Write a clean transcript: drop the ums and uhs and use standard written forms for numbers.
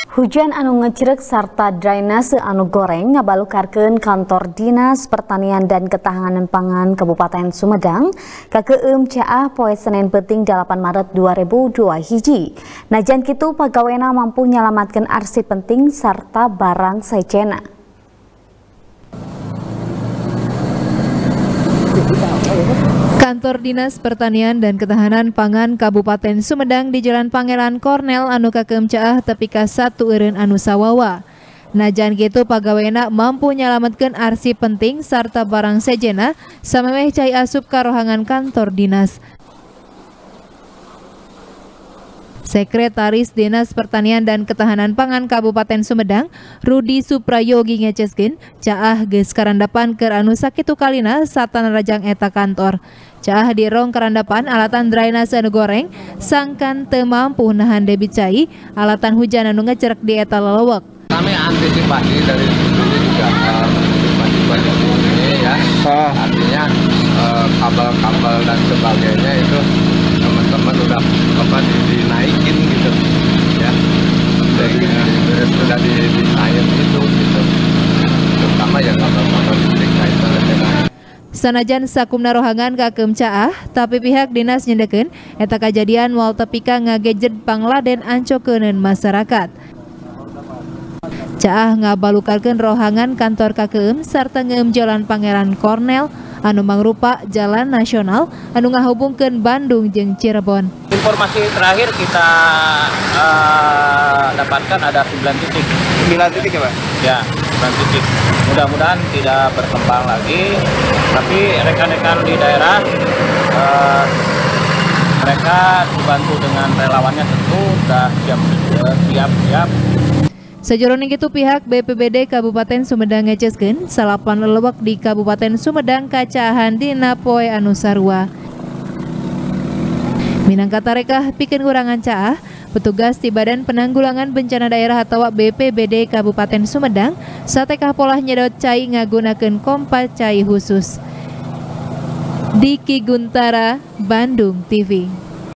Hujan anu ngecrek serta drainase anu goreng ngabalukarkeun kantor Dinas Pertanian dan Ketahanan Pangan Kabupaten Sumedang kakeum caah poe Senin Peuting 8 Maret 2002 hiji. Najan kitu pagawena mampu nyalamatkeun arsip penting serta barang sejenna. Kantor Dinas Pertanian dan Ketahanan Pangan Kabupaten Sumedang di Jalan Pangeran Kornel anu kakeum caah tepi ka 1 eureun anu sawawa. Najan kitu pagawena mampu nyalametkeun arsip penting sarta barang sejenna samemeh cai asup ka rohangan kantor dinas. Sekretaris Dinas Pertanian dan Ketahanan Pangan Kabupaten Sumedang, Rudi Suprayogi ngeceskeun caah geus karandapan keur anu sakitu kalina satana rajang eta kantor. Caah di rong karandapan alatan drainase anu goreng sangkan teu mampu nahan debit cai alatan hujan anu ngecrek di eta lelewek. Kami antisipasi dari dulu juga antisipasi ini ya. Artinya kabel-kabel dan sebagainya itu teman-teman udah dinaikin gitu ya. Sudah didesain itu gitu. Terutama ya kabel-kabel listrik itu dengan Sanajan sakumna rohangan kakeum caah, tapi pihak dinas nyendekeun eta kajadian moal tepi ka ngagejed pangladen ancokeuneun masyarakat. Caah ngabalukarkeun rohangan kantor kakeum sarta ngeueum Jalan Pangeran Kornel anu mangrupa jalan nasional anu ngahubungkeun Bandung jeung Cirebon. Informasi terakhir kita dapatkan ada 9 titik. 9 titik ya Pak? Ya, 9 titik. Mudah-mudahan tidak berkembang lagi. Tapi rekan-rekan di daerah mereka dibantu dengan relawannya tentu sudah siap. Sajroning kitu pihak BPBD Kabupaten Sumedang ngeceskeun salapan lelewek di Kabupaten Sumedang kacaahan dina poe anu sarua. Minangka tarekah pikeun ngurangan caah, petugas di Badan Penanggulangan Bencana Daerah atau BPBD Kabupaten Sumedang satekah pola nyedot cai ngagunakeun kompa cai khusus. Diki Guntara, Bandung TV.